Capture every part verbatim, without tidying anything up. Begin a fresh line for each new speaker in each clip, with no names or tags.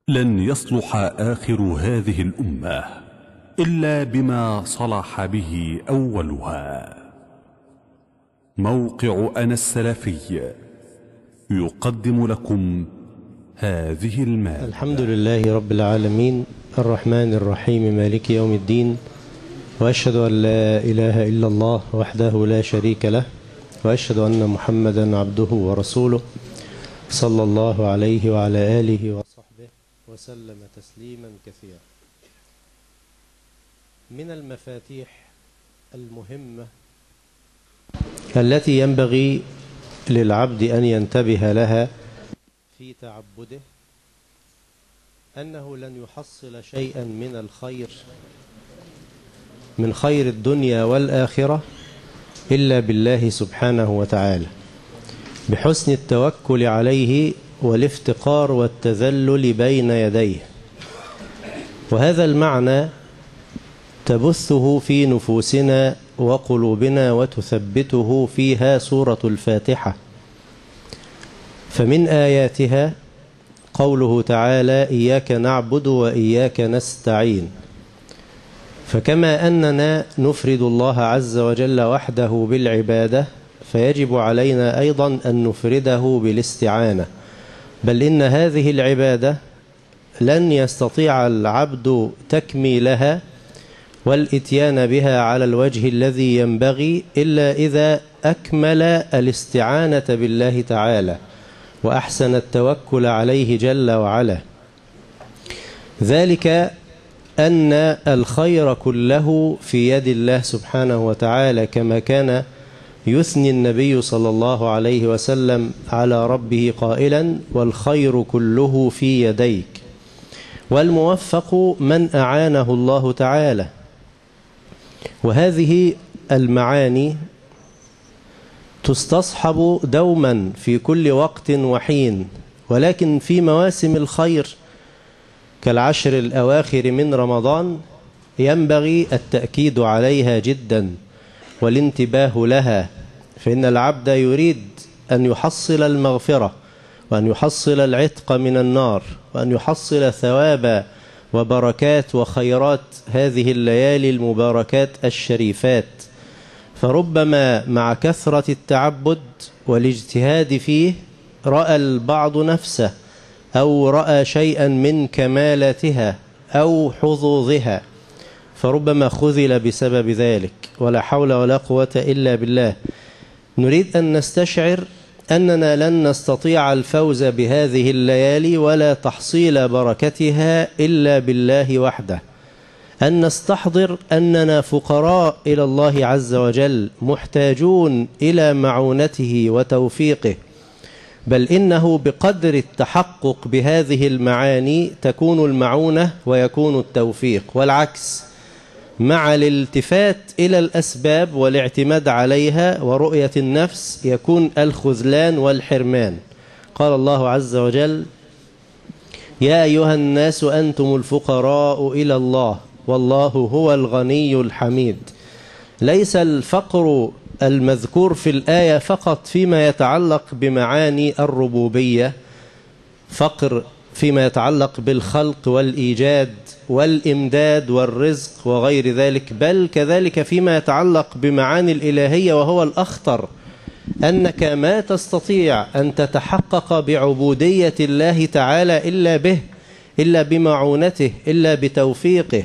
لن يصلح آخر هذه الأمة إلا بما صلح به أولها. موقع أنا السلفي يقدم لكم هذه المادة.
الحمد لله رب العالمين الرحمن الرحيم مالك يوم الدين، وأشهد أن لا إله إلا الله وحده لا شريك له، وأشهد أن محمدا عبده ورسوله صلى الله عليه وعلى آله وصحبه وسلم تسليما كثيرا. من المفاتيح المهمة التي ينبغي للعبد أن ينتبه لها في تعبده أنه لن يحصل شيئا من الخير من خير الدنيا والآخرة إلا بالله سبحانه وتعالى، بحسن التوكل عليه والافتقار والتذلل بين يديه. وهذا المعنى تبثه في نفوسنا وقلوبنا وتثبته فيها سورة الفاتحة. فمن آياتها قوله تعالى: إياك نعبد وإياك نستعين. فكما أننا نفرد الله عز وجل وحده بالعبادة، فيجب علينا أيضا أن نفرده بالاستعانة، بل إن هذه العبادة لن يستطيع العبد تكميلها والإتيان بها على الوجه الذي ينبغي إلا إذا أكمل الاستعانة بالله تعالى وأحسن التوكل عليه جل وعلا. ذلك أن الخير كله في يد الله سبحانه وتعالى، كما كان يثني النبي صلى الله عليه وسلم على ربه قائلا: والخير كله في يديك. والموفق من أعانه الله تعالى. وهذه المعاني تستصحب دوما في كل وقت وحين، ولكن في مواسم الخير كالعشر الأواخر من رمضان ينبغي التأكيد عليها جدا والانتباه لها، فإن العبد يريد أن يحصل المغفرة وأن يحصل العتق من النار وأن يحصل ثواب وبركات وخيرات هذه الليالي المباركات الشريفات. فربما مع كثرة التعبد والاجتهاد فيه رأى البعض نفسه أو رأى شيئا من كمالاتها أو حظوظها، فربما خذل بسبب ذلك، ولا حول ولا قوة إلا بالله. نريد أن نستشعر أننا لن نستطيع الفوز بهذه الليالي ولا تحصيل بركتها إلا بالله وحده. أن نستحضر أننا فقراء إلى الله عز وجل، محتاجون إلى معونته وتوفيقه، بل إنه بقدر التحقق بهذه المعاني تكون المعونة ويكون التوفيق، والعكس. مع الالتفات إلى الأسباب والاعتماد عليها ورؤية النفس يكون الخذلان والحرمان. قال الله عز وجل: يا أيها الناس أنتم الفقراء إلى الله والله هو الغني الحميد. ليس الفقر المذكور في الآية فقط فيما يتعلق بمعاني الربوبية، فقر فيما يتعلق بالخلق والإيجاد والإمداد والرزق وغير ذلك، بل كذلك فيما يتعلق بمعاني الإلهية، وهو الأخطر، أنك ما تستطيع أن تتحقق بعبودية الله تعالى إلا به، إلا بمعونته، إلا بتوفيقه.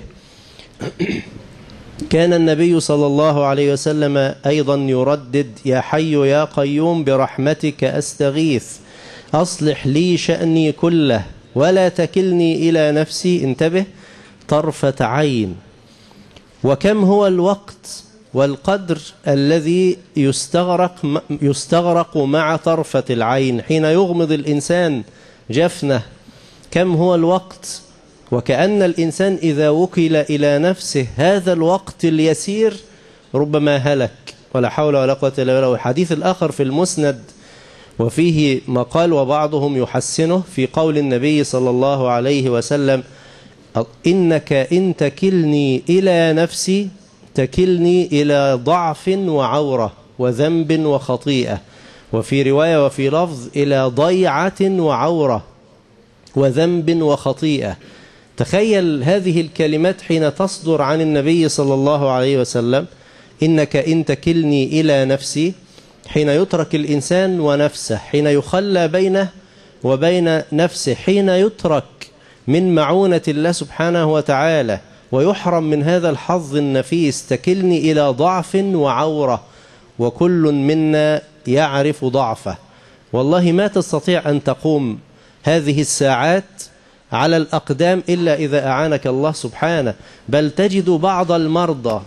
كان النبي صلى الله عليه وسلم أيضا يردد: يا حي يا قيوم برحمتك أستغيث أصلح لي شأني كله ولا تكلني إلى نفسي، انتبه، طرفة عين. وكم هو الوقت والقدر الذي يستغرق, يستغرق مع طرفة العين حين يغمض الإنسان جفنه، كم هو الوقت. وكأن الإنسان إذا وكل إلى نفسه هذا الوقت اليسير ربما هلك، ولا حول ولا قوة إلا بالله. الحديث الآخر في المسند وفيه مقال وبعضهم يحسنه في قول النبي صلى الله عليه وسلم: إنك إن تكلني إلى نفسي تكلني إلى ضعف وعورة وذنب وخطيئة، وفي رواية وفي لفظ إلى ضيعة وعورة وذنب وخطيئة. تخيل هذه الكلمات حين تصدر عن النبي صلى الله عليه وسلم: إنك إن تكلني إلى نفسي. حين يترك الإنسان ونفسه، حين يخلى بينه وبين نفسه، حين يترك من معونة الله سبحانه وتعالى ويحرم من هذا الحظ النفيس: تكلني إلى ضعف وعورة، وكل منا يعرف ضعفه. والله ما تستطيع أن تقوم هذه الساعات على الأقدام إلا إذا أعانك الله سبحانه. بل تجد بعض المرضى،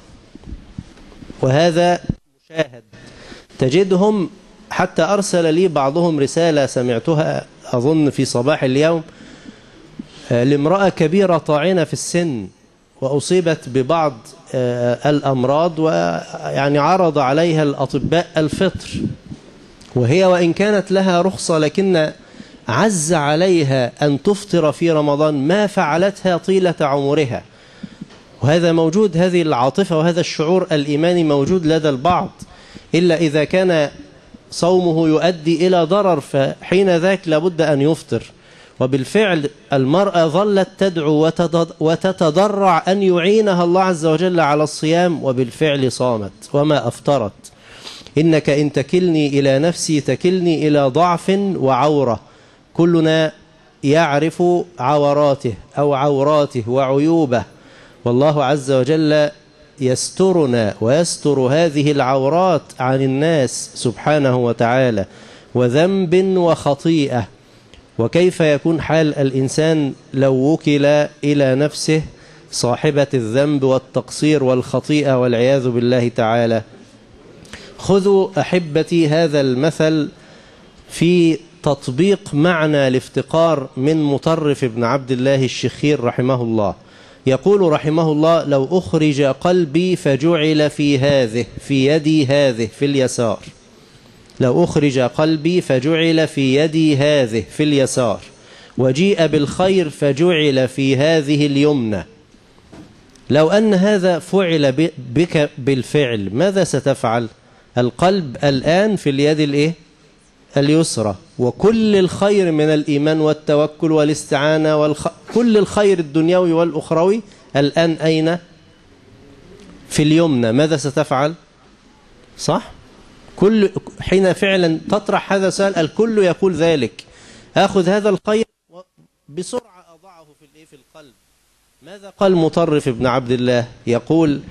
وهذا مشاهد، تجدهم حتى أرسل لي بعضهم رسالة سمعتها أظن في صباح اليوم لامرأة كبيرة طاعنة في السن وأصيبت ببعض الأمراض، ويعني عرض عليها الأطباء الفطر، وهي وإن كانت لها رخصة لكن عز عليها أن تفطر في رمضان ما فعلتها طيلة عمرها. وهذا موجود، هذه العاطفة وهذا الشعور الإيماني موجود لدى البعض، إلا إذا كان صومه يؤدي إلى ضرر فحين ذاك لابد أن يفطر. وبالفعل المرأة ظلت تدعو وتتضرع أن يعينها الله عز وجل على الصيام، وبالفعل صامت وما أفطرت. إنك إن تكلني إلى نفسي تكلني إلى ضعف وعورة. كلنا يعرف عوراته أو عوراته وعيوبه، والله عز وجل يسترنا ويستر هذه العورات عن الناس سبحانه وتعالى. وذنب وخطيئة. وكيف يكون حال الإنسان لو وكل إلى نفسه صاحبة الذنب والتقصير والخطيئة والعياذ بالله تعالى؟ خذوا أحبتي هذا المثل في تطبيق معنى الافتقار من مطرف بن عبد الله الشخير رحمه الله. يقول رحمه الله: لو أخرج قلبي فجعل في هذه في يدي هذه في اليسار. لو أخرج قلبي فجعل في يدي هذه في اليسار، وجيء بالخير فجعل في هذه اليمنى. لو أن هذا فعل بك بالفعل ماذا ستفعل؟ القلب الآن في اليد الإيه؟ اليسرى، وكل الخير من الإيمان والتوكل والاستعانة والخ... كل الخير الدنيوي والأخروي الآن أين؟ في اليمنى. ماذا ستفعل؟ صح؟ كل حين فعلا تطرح هذا السؤال الكل يقول ذلك. أخذ هذا الخير بسرعة أضعه في الإيه؟ في القلب. ماذا قال مطرف ابن عبد الله؟ يقول: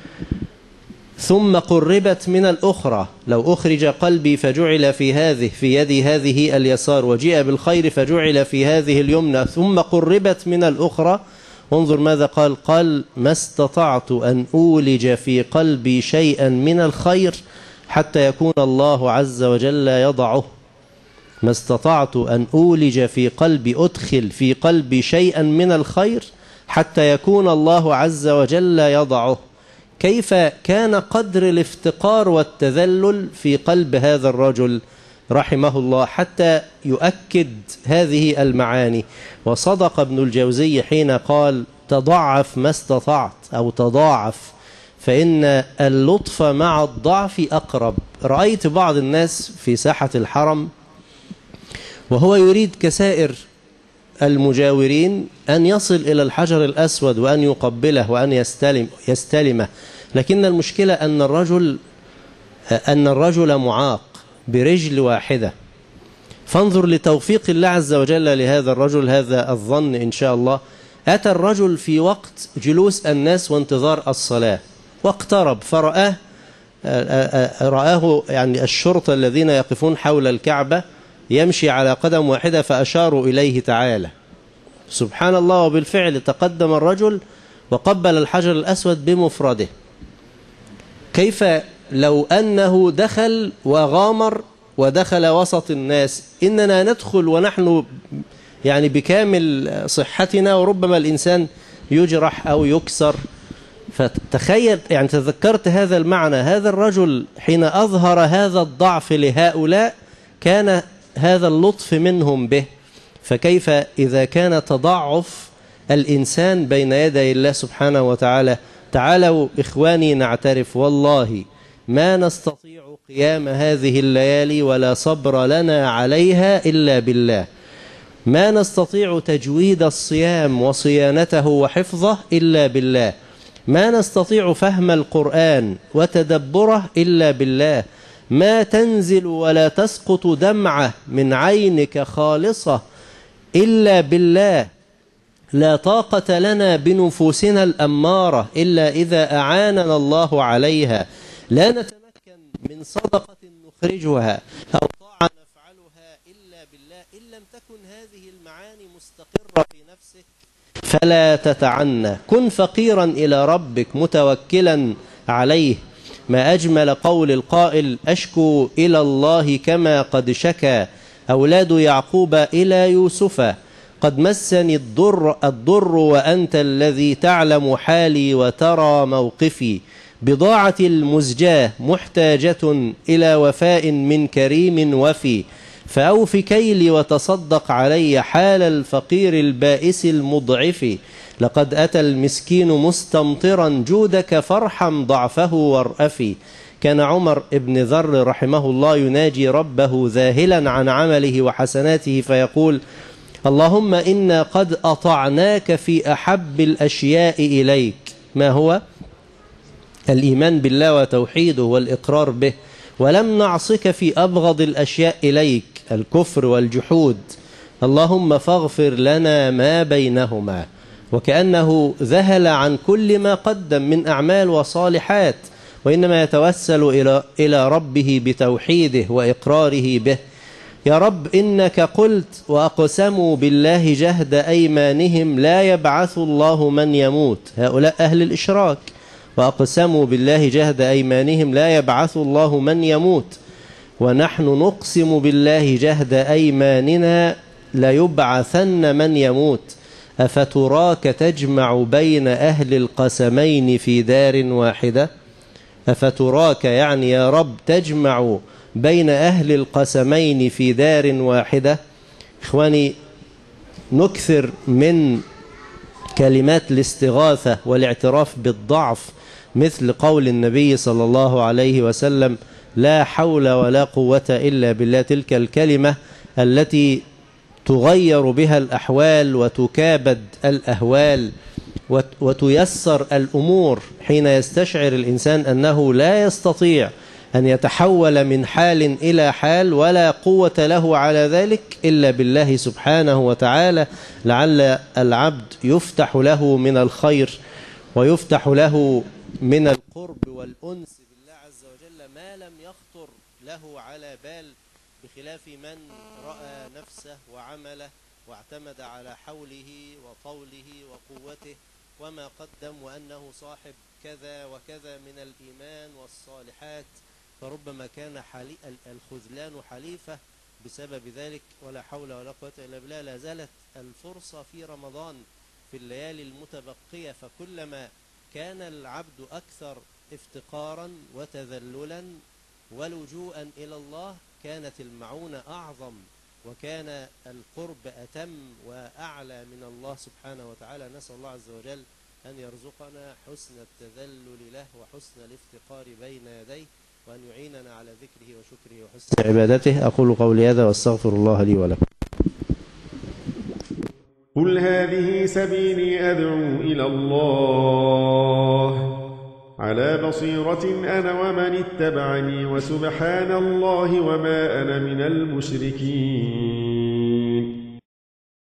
ثم قربت من الأخرى. لو أخرج قلبي فجعل في هذه في يدي هذه اليسار، وجيء بالخير فجعل في هذه اليمنى، ثم قربت من الأخرى. انظر ماذا قال: قال: ما استطعت أن أولج في قلبي شيئا من الخير حتى يكون الله عز وجل يضعه. ما استطعت أن أولج في قلبي، أدخل في قلبي شيئا من الخير حتى يكون الله عز وجل يضعه. كيف كان قدر الافتقار والتذلل في قلب هذا الرجل رحمه الله حتى يؤكد هذه المعاني. وصدق ابن الجوزي حين قال: تضعف ما استطعت، أو تضاعف، فإن اللطف مع الضعف أقرب. رأيت بعض الناس في ساحة الحرم وهو يريد كسائر المجاورين أن يصل إلى الحجر الأسود وأن يقبله وأن يستلم يستلمه، لكن المشكلة أن الرجل أن الرجل معاق برجل واحدة. فانظر لتوفيق الله عز وجل لهذا الرجل، هذا الظن إن شاء الله. أتى الرجل في وقت جلوس الناس وانتظار الصلاة، واقترب فرآه رآه يعني الشرطة الذين يقفون حول الكعبة يمشي على قدم واحدة، فأشاروا إليه تعالى. سبحان الله. وبالفعل تقدم الرجل وقبل الحجر الأسود بمفرده. كيف لو أنه دخل وغامر ودخل وسط الناس؟ إننا ندخل ونحن يعني بكامل صحتنا، وربما الإنسان يجرح أو يكسر. فتخيل، يعني تذكرت هذا المعنى. هذا الرجل حين أظهر هذا الضعف لهؤلاء كان هذا اللطف منهم به، فكيف إذا كان تضعف الإنسان بين يدي الله سبحانه وتعالى؟ تعالوا إخواني نعترف، والله ما نستطيع قيام هذه الليالي ولا صبر لنا عليها إلا بالله. ما نستطيع تجويد الصيام وصيانته وحفظه إلا بالله، ما نستطيع فهم القرآن وتدبره إلا بالله، ما تنزل ولا تسقط دمعة من عينك خالصة إلا بالله، لا طاقة لنا بنفوسنا الأمارة إلا إذا أعاننا الله عليها، لا نتمكن من صدقة نخرجها أو طاعة نفعلها إلا بالله. إن لم تكن هذه المعاني مستقرة في نفسك فلا تتعنى، كن فقيرا إلى ربك متوكلا عليه. ما أجمل قول القائل: أشكو إلى الله كما قد شكى أولاد يعقوب إلى يوسف، قد مسني الضر, الضر وأنت الذي تعلم حالي وترى موقفي، بضاعة المزجاة محتاجة إلى وفاء من كريم وفي، فأوف كيلي وتصدق علي حال الفقير البائس المضعف، لقد أتى المسكين مستمطرا جودك فارحم ضعفه وارأفي. كان عمر بن ذر رحمه الله يناجي ربه ذاهلا عن عمله وحسناته فيقول: اللهم إنا قد أطعناك في أحب الأشياء إليك. ما هو؟ الإيمان بالله وتوحيده والإقرار به، ولم نعصك في أبغض الأشياء إليك، الكفر والجحود. اللهم فاغفر لنا ما بينهما. وكأنه ذهل عن كل ما قدم من أعمال وصالحات، وإنما يتوسل إلى إلى ربه بتوحيده وإقراره به. يا رب إنك قلت: وأقسموا بالله جهد أيمانهم لا يبعث الله من يموت، هؤلاء أهل الإشراك. وأقسموا بالله جهد أيمانهم لا يبعث الله من يموت، ونحن نقسم بالله جهد أيماننا ليبعثن من يموت. أفتراك تجمع بين أهل القسمين في دار واحدة؟ أفتراك يعني يا رب تجمع بين أهل القسمين في دار واحدة. إخواني، نكثر من كلمات الاستغاثة والاعتراف بالضعف، مثل قول النبي صلى الله عليه وسلم: لا حول ولا قوة إلا بالله. تلك الكلمة التي تغير بها الأحوال وتكابد الأهوال وتيسر الأمور حين يستشعر الإنسان أنه لا يستطيع أن يتحول من حال إلى حال ولا قوة له على ذلك إلا بالله سبحانه وتعالى. لعل العبد يفتح له من الخير ويفتح له من القرب والأنس بالله عز وجل ما لم يخطر له على بال، بخلاف من رأى نفسه وعمله واعتمد على حوله وطوله وقوته وما قدم، وأنه صاحب كذا وكذا من الإيمان والصالحات، فربما كان الخذلان حليفة بسبب ذلك. ولا حول ولا قوة إلا بالله. لا زالت الفرصة في رمضان في الليالي المتبقية، فكلما كان العبد أكثر افتقارا وتذللا ولجوءا إلى الله كانت المعونة أعظم، وكان القرب أتم وأعلى من الله سبحانه وتعالى. نسأل الله عز وجل أن يرزقنا حسن التذلل له وحسن الافتقار بين يديه، وأن يعيننا على ذكره وشكره وحسن عبادته. أقول قولي هذا وأستغفر الله لي ولكم.
قل هذه سبيلي أدعو إلى الله على بصيرة أنا ومن اتبعني، وسبحان الله وما أنا من المشركين.